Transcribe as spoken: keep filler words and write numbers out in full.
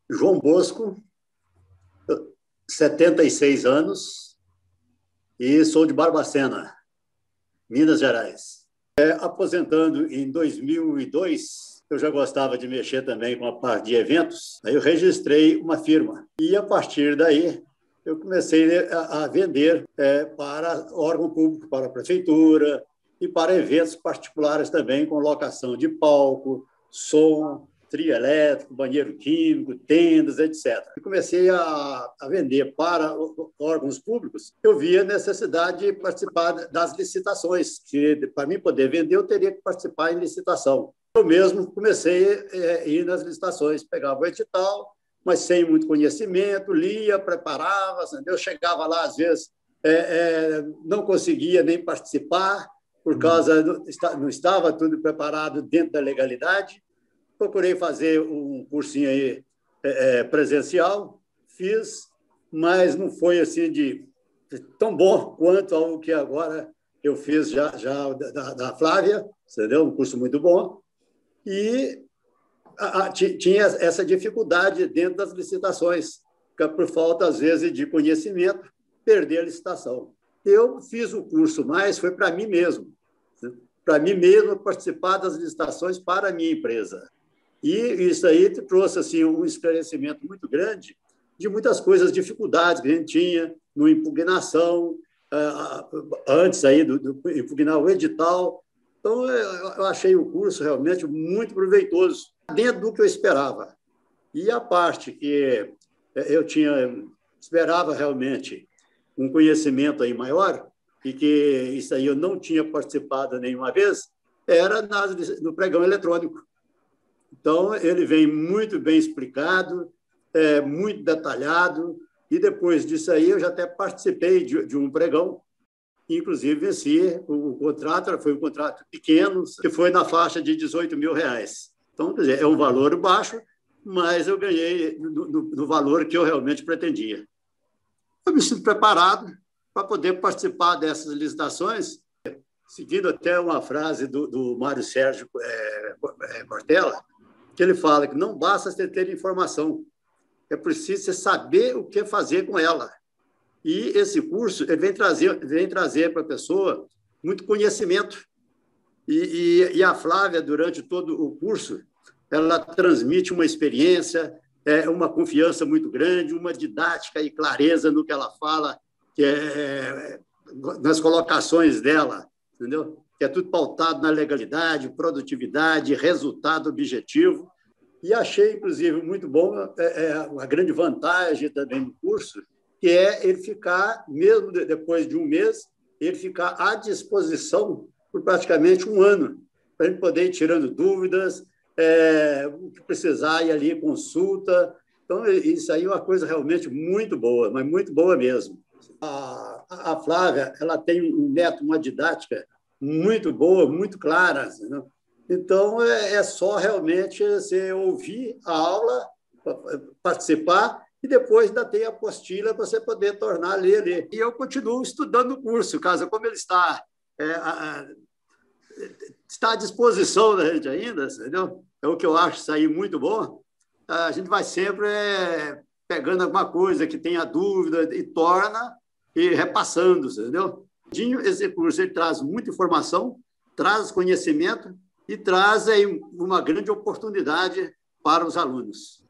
João Bosco, setenta e seis anos, e sou de Barbacena, Minas Gerais. É, aposentando em dois mil e dois, eu já gostava de mexer também com a parte de eventos, aí eu registrei uma firma. E, a partir daí, eu comecei a, a vender é, para órgão público, para a prefeitura e para eventos particulares também, com locação de palco, som, trio elétrico, banheiro químico, tendas, etcétera. E comecei a, a vender para órgãos públicos. Eu via a necessidade de participar das licitações, que para mim poder vender, eu teria que participar em licitação. Eu mesmo comecei a ir nas licitações, pegava o edital, mas sem muito conhecimento, lia, preparava, entendeu? Eu chegava lá, às vezes, é, é, não conseguia nem participar, por causa, do, não estava tudo preparado dentro da legalidade. Procurei fazer um cursinho aí, é, presencial, fiz, mas não foi assim de tão bom quanto ao que agora eu fiz já, já da, da Flávia, entendeu? Um curso muito bom. E a, a, tinha essa dificuldade dentro das licitações, por falta, às vezes, de conhecimento, perder a licitação. Eu fiz o curso, mas foi para mim mesmo, né? Para mim mesmo participar das licitações para a minha empresa. E isso aí trouxe assim, um esclarecimento muito grande de muitas coisas, dificuldades que a gente tinha no impugnação, antes aí do, do impugnar o edital. Então, eu achei o curso realmente muito proveitoso, dentro do que eu esperava. E a parte que eu tinha, esperava realmente um conhecimento aí maior, e que isso aí eu não tinha participado nenhuma vez, era no pregão eletrônico. Então, ele vem muito bem explicado, é, muito detalhado, e depois disso aí eu já até participei de, de um pregão, inclusive venci o, o contrato, foi um contrato pequeno, que foi na faixa de dezoito mil reais. Então, quer dizer, é um valor baixo, mas eu ganhei no, no, no valor que eu realmente pretendia. Eu me sinto preparado para poder participar dessas licitações, seguindo até uma frase do, do Mário Sérgio é, é, Cortella, que ele fala que não basta você ter informação, é preciso você saber o que fazer com ela. E esse curso ele vem trazer, vem trazer para a pessoa muito conhecimento. E, e, e a Flávia, durante todo o curso, ela transmite uma experiência, é, uma confiança muito grande, uma didática e clareza no que ela fala, que é, nas colocações dela, entendeu? Que é tudo pautado na legalidade, produtividade, resultado objetivo. E achei, inclusive, muito bom, é, é, a grande vantagem também do curso, que é ele ficar, mesmo depois de um mês, ele ficar à disposição por praticamente um ano, para ele poder ir tirando dúvidas, é, o que precisar, ir ali, consulta. Então, isso aí é uma coisa realmente muito boa, mas muito boa mesmo. A, a Flávia, ela tem um método, uma didática muito boa, muito clara, né? Então, é, é só realmente você ouvir a aula, participar, e depois ainda tem a apostila para você poder tornar a ler ali. E eu continuo estudando o curso, caso como ele está, é, a, está à disposição da gente ainda, entendeu? É o que eu acho isso aí muito bom. A gente vai sempre é, pegando alguma coisa que tenha dúvida e torna e repassando, entendeu? Esse curso ele traz muita informação, traz conhecimento e traz aí uma grande oportunidade para os alunos.